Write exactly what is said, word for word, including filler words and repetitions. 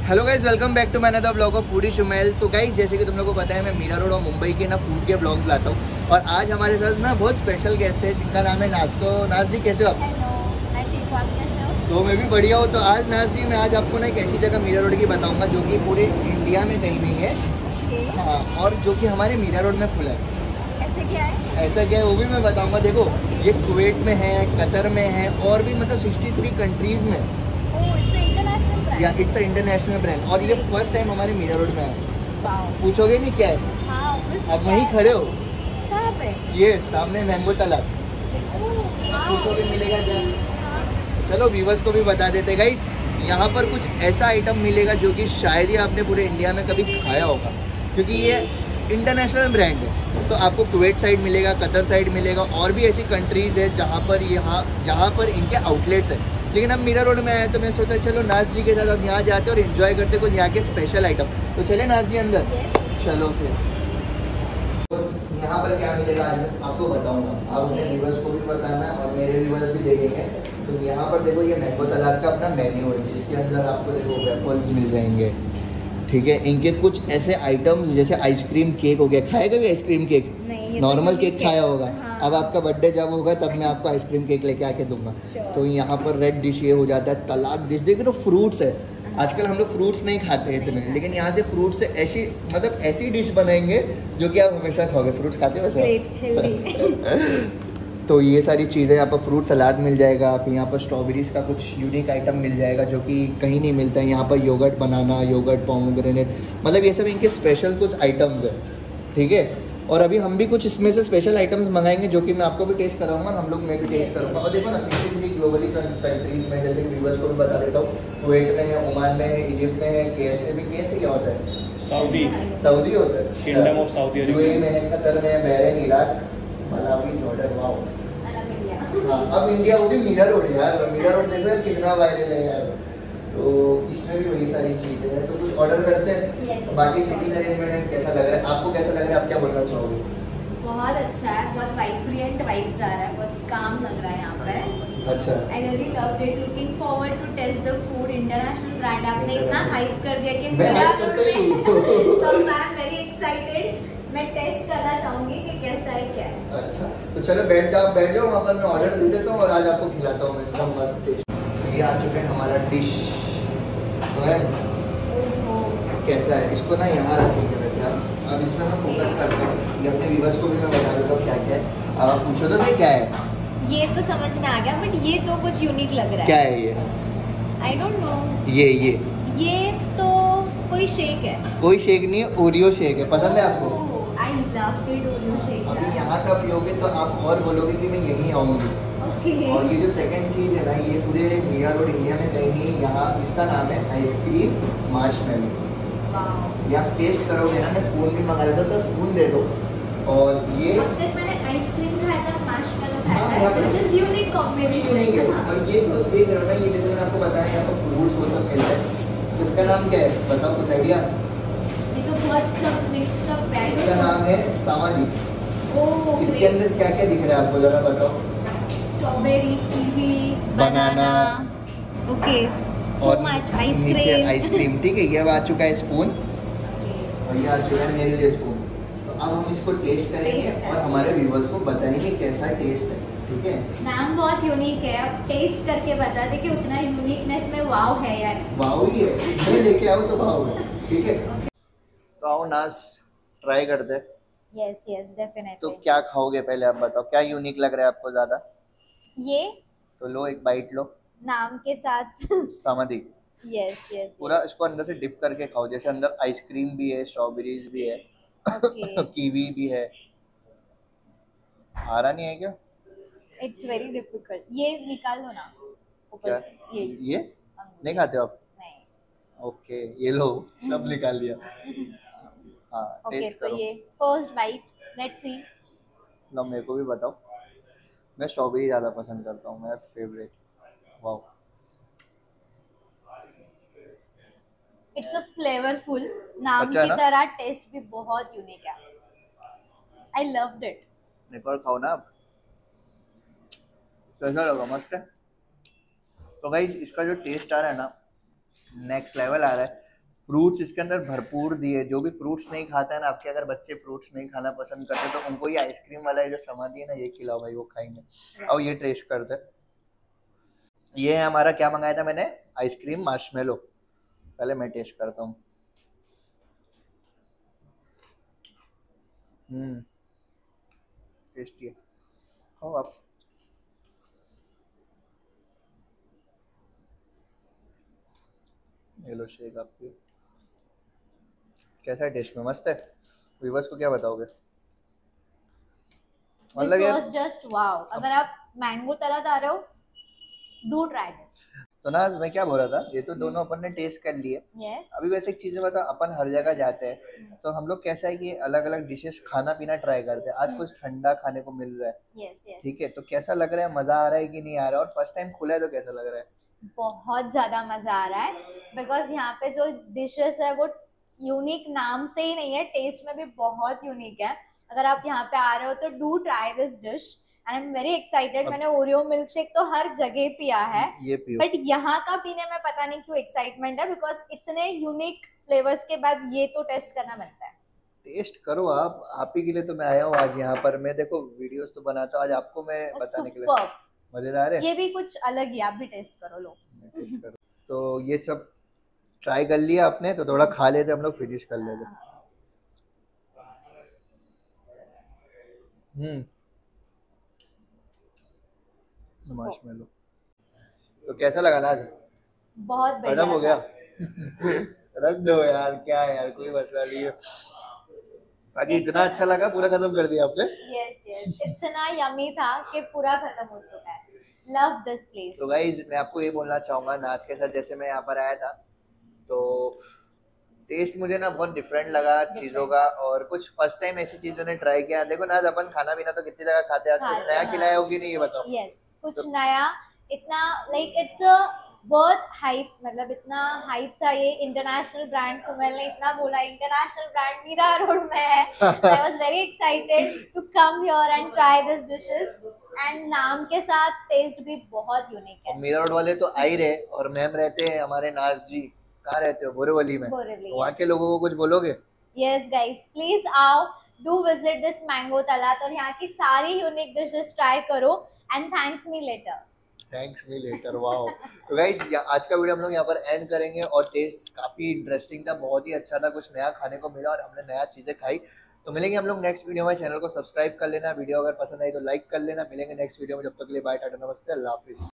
Hello guys, welcome back to my another blog of foodie Shumel. तो guys जैसे कि तुम लोगों को पता है, मैं मीरा रोड और मुंबई के ना फूड के ब्लॉग्स लाता हूँ। और आज हमारे साथ ना बहुत स्पेशल गेस्ट है जिनका नाम है नाज। तो नाज जी कैसे हो आप? हेलो, मैं ठीक हूँ, आप कैसे हो? तो मैं भी बढ़िया हूँ। तो आज नाज जी मैं आज आपको ना एक ऐसी जगह मीरा रोड की बताऊँगा जो कि पूरे इंडिया में कहीं नहीं है। okay. हाँ, और जो कि हमारे मीरा रोड में खुला है। ऐसे क्या है? ऐसा क्या है वो भी मैं बताऊँगा। देखो, ये कुवैत में है, कतर में है और भी मतलब सिक्सटी थ्री कंट्रीज़ में। या इट्स इंटरनेशनल ब्रांड और ये फर्स्ट टाइम हमारे मीरा रोड में है। पूछोगे नहीं क्या है? हाँ, आप वहीं खड़े हो? कहाँ पे? ये सामने मैंगो तालाब। पूछोगे मिलेगा क्या? हाँ। चलो व्यूवर्स को भी बता देते गाइस, यहाँ पर कुछ ऐसा आइटम मिलेगा जो कि शायद ही आपने पूरे इंडिया में कभी खाया होगा, क्योंकि ये इंटरनेशनल ब्रांड है। तो आपको कुवैत साइड मिलेगा, कतर साइड मिलेगा और भी ऐसी कंट्रीज़ है जहाँ पर यहाँ जहाँ पर इनके आउटलेट्स हैं। लेकिन अब मीरा रोड में आए तो मैं सोचा चलो नाज जी के साथ अब यहाँ जाते और इन्जॉय करते कुछ यहाँ के स्पेशल आइटम। तो चले नाज जी अंदर। चलो फिर तो यहाँ पर क्या मिलेगा आज मैं आपको बताऊँगा, आप अपने व्यूवर्स को भी बताना और मेरे व्यूवर्स भी देखेंगे। तो यहाँ पर देखो, ये मैंगो तालाब का अपना मेन्यू है जिसके अंदर आपको देखो वेफल्स मिल जाएंगे। ठीक है, इनके कुछ ऐसे आइटम्स जैसे आइसक्रीम केक हो गया। खाएगा भी आइसक्रीम केक? नॉर्मल केक खाया होगा। हाँ। अब आपका बर्थडे जब होगा तब मैं आपको आइसक्रीम केक लेके आके दूंगा। तो यहाँ पर रेड डिश ये हो जाता है, तलाक डिश। देखिए तो फ्रूट्स है, आजकल हम लोग फ्रूट्स नहीं खाते हैं इतने, लेकिन यहाँ से फ्रूट से ऐसी मतलब ऐसी डिश बनाएंगे जो कि आप हमेशा खाओगे। फ्रूट्स खाते हो वैसे? तो ये सारी चीज़ें यहाँ पर, फ्रूट सलाद मिल जाएगा। फिर यहाँ पर स्ट्रॉबेरीज़ का कुछ यूनिक आइटम मिल जाएगा जो कि कहीं नहीं मिलता है। यहाँ पर योगर्ट बनाना, योगर्ट पोमेग्रेनेट, मतलब ये सब इनके स्पेशल कुछ आइटम्स है। ठीक है, और अभी हम भी कुछ इसमें से स्पेशल आइटम्स मंगाएंगे जो कि मैं आपको भी टेस्ट कराऊंगा, हम लोग मैं भी टेस्ट करूँगा। और देखो ना, सिक्सटी थ्री ग्लोबली कंट्रीज़ में, जैसे व्यूवर्स को भी बता देता हूँ, कुवैत में है, ओमान में है, इजिप्ट में है, कैसे भी कैसे क्या होता है, सऊदी सऊदी होता है, किंगडम ऑफ सऊदी यूएई में है, कतर में है, Bahrain, Iraq, Malawi, Jordan. Wow, हाँ अब इंडिया, वो भी मीरा रोड यार। मीरा रोड देखो यार कितना वायरल है यार। तो इसमें भी वही सारी चीज़ें हैं। तो कुछ ऑर्डर करते हैं। yes. बाकी सिटिंग अरेंजमेंट कैसा लग रहा है आपको? कैसा लग रहा है, आप क्या बोलना चाहोगे? बहुत अच्छा है, बहुत वाइब्रेंट वाइब्स आ रहा है, बहुत काम लग रहा है यहाँ पे। अच्छा, I really loved it, looking forward to taste the food. International brand आपने इतना हाइप कर दिया कि मीरा रोड में तो आई एम वेरी एक्साइटेड। मैं टेस्ट करना चाहूंगी कि कैसा है क्या है। अच्छा, तो चलो बैठ जाओ, बैठ जाओ वहाँ पर, मैं ऑर्डर दे देता हूँ और आज आपको खिलाता हूँ मैं एकदम मस्त टेस्ट। तो ये आ चुका है हमारा डिश। तो है कैसा है, इसको ना यहाँ रखेंगे वैसे हम। अब इसमें मैं फोकस करता हूँ, ये अपने व्यूवर्स को भी मैं बता देता हूँ क्या क्या है। अब आप पूछो तो सही क्या है। ये तो समझ में आ गया, बट ये तो कुछ यूनिक लग रहा है। क्या है ये? I don't know. ये ये ये तो कोई शेक है। कोई शेक नहीं है, ओरियो शेक है। पसंद है आपको? I love it, Oreo shake. अभी यहाँ का पियोगे तो आप और बोलोगे कि मैं यहीं आऊँगी। okay. और ये जो सेकंड चीज़ है ना, ये पूरे मीरा रोड इंडिया में कहीं नहीं, यहाँ इसका नाम है आइसक्रीम मार्शमेलो। ये आप टेस्ट करोगे ना, मैं स्पून भी मंगा लेता हूँ, सर स्पून दे दो। और ये अब तक मैंने आइसक्रीम खाया था, मार्शमेलो हाँ, खाया था, which is unique combination है। और ये तो देख रहे हो ना, ये जैसे मैंने आपको बताया यहाँ पर फ्रूट्स वो सब मिलते हैं। इसका नाम क्या है बताओ, कुछ आइडिया? ये तो बहुत सब मिक्स अप है। इसका नाम है सामाजी। ओह, इसके अंदर क्या क्या दिख रहा है आपको जरा बताओ? Strawberry, kiwi, banana, okay, so much ice cream. Ice cream ठीक है, ये अब आ चुका है स्पून और ये आ चुका है मेरे लिए स्पून। तो अब हम इसको टेस्ट करेंगे और हमारे व्यूवर्स को बताएंगे कैसा टेस्ट है। ठीक है, नाम बहुत यूनिक है, अब टेस्ट करके बता दे कि उतना यूनिकनेस में वाव है यार। वाव ही है, मैं लेके आओ तो वाव है। ठीक है, तो आओ नाज ट्राई करते हैं। Yes yes definitely. तो क्या खाओगे पहले आप बताओ, क्या यूनिक लग रहा है आपको ज्यादा? ये तो लो एक बाइट लो नाम के साथ। समाधि। यस यस, पूरा इसको अंदर से डिप करके खाओ, जैसे अंदर आइसक्रीम भी है, स्ट्रॉबेरीज भी है, okay. कीवी भी है। आ रहा नहीं है क्या? इट्स वेरी डिफिकल्ट, ये निकाल दो ना ऊपर से। ये ये नहीं खाते हो आप? नहीं। ओके, ये लो सब निकाल लिया। हाँ ओके, तो ये फर्स्ट बाइट, लेट्स सी। लो मेरे को भी बताओ। मैं स्ट्रॉबेरी ज़्यादा पसंद करता हूँ, मेरा favourite. Wow, it's a flavourful, नाम अच्छा की तरह टेस्ट भी बहुत यूनिक है। I loved it. एक और खाओ ना आप, कैसा लगा? मस्त है। तो गाइस इसका जो टेस्ट आ रहा है ना, नेक्स्ट लेवल आ रहा है। फ्रूट्स इसके अंदर भरपूर दिए। जो भी फ्रूट्स नहीं खाता है ना, आपके अगर बच्चे फ्रूट्स नहीं खाना पसंद करते तो उनको ये आइसक्रीम वाला ये जो सामान है ना, ये खिलाओ भाई, वो खाएंगे। और ये टेस्ट करते। ये है हमारा, क्या मंगाया था मैंने, आइसक्रीम मार्शमेलो। पहले मैं टेस्ट करता हूँ। हम्म, टेस्टी है, खाओ आप। ये लो शेक आपकी। कैसा है टेस्ट में? मस्त है। व्यूअर्स को क्या बताओगे? मतलब This ये was just wow. अगर आप मैंगो तला खा रहे हो, do try this. तो ना मैं क्या बोल रहा था, ये तो दोनों अपन ने टेस्ट कर लिए। Yes. अभी वैसे एक चीज बता, अपन हर जगह जाते हैं तो हम लोग कैसा है कि अलग अलग डिशेस खाना पीना ट्राई करते हैं। आज कुछ ठंडा खाने को मिल रहा है, Yes, yes. ठीक है, तो कैसा लग रहा है, मजा आ रहा है कि नहीं आ रहा है? और फर्स्ट टाइम खुला है तो कैसा लग रहा है? बहुत ज्यादा मजा आ रहा है, बिकॉज यहाँ पे जो डिशेस है वो यूनिक नाम से ही नहीं है, टेस्ट में भी बहुत यूनिक है। अगर आप यहाँ पे आ रहे हो तो do try this dish and I am very excited. मैंने ओरियो मिल्क शेक तो हर जगह पिया है, ये पियो। बट यहाँ का पीने में पता नहीं क्यों एक्साइटमेंट है, बिकॉज इतने यूनिक फ्लेवर्स के बाद ये तो टेस्ट करना बनता है। टेस्ट करो आप, आप ही के लिए तो मैं आया हूँ आज यहाँ पर। मैं देखो वीडियोस तो बनाता हूँ, आज आपको मैं बताने के लिए। मजेदार है, ये भी कुछ अलग ही, आप भी टेस्ट करो। लो तो ये सब ट्राई कर लिया आपने, तो थोड़ा खा लेते हम लोग, फिनिश कर लेते। हम्म, मार्शमेलो तो कैसा लगा ना? आज बहुत बढ़िया हो गया। रख दो यार, क्या है यार, कोई मसला नहीं है। बाकी इतना अच्छा लगा, पूरा खत्म कर दिया आपने। यस यस, इतना यमी था कि पूरा खत्म हो चुका है। Love this place. तो गाइज मैं आपको ये बोलना चाहूंगा, नाज के साथ जैसे मैं यहाँ पर आया था तो टेस्ट मुझे ना बहुत डिफरेंट लगा चीजों का, और कुछ फर्स्ट टाइम ऐसी चीजों ने ट्राई किया। देखो नाज, अपन खाना पीना तो कितनी जगह खाते हैं, आज कुछ नया खिलाया होगी नहीं, ये बताओ। यस, कुछ नया, इतना like it's a worth hype, मतलब इतना हाइप था ये इंटरनेशनल ब्रांड। सुमेल ने इतना बोला इंटरनेशनल ब्रांड मीरा रोड में है। I was very excited to come here and try this dishes, and नाम के साथ टेस्ट भी बहुत यूनिक है। मीरा रोड वाले तो आ ही रहे, और मैम रहते हैं हमारे नाज जी, कहाँ रहते हो? बोरीवली में। बोरीवली, वहाँ के लोगों को कुछ बोलोगे? यस गाइस, प्लीज आओ, डू विजिट दिस मैंगो तलात और यहाँ की सारी यूनिक डिशेस ट्राई करो and thanks me later. Thanks me later, wow. तो गाइस आज का वीडियो हम लोग यहाँ पर एंड करेंगे, और टेस्ट काफी इंटरेस्टिंग था, बहुत ही अच्छा था, कुछ नया खाने को मिला और हमने नया चीजें खाई। तो मिलेंगे हम लोग नेक्स्ट वीडियो में। चैनल को सब्सक्राइब कर लेना, वीडियो अगर पसंद आई तो लाइक कर लेना। मिलेंगे नेक्स्ट वीडियो में, जब तक के लिए बाय, टाटा, नमस्ते, अल्लाह हाफिज।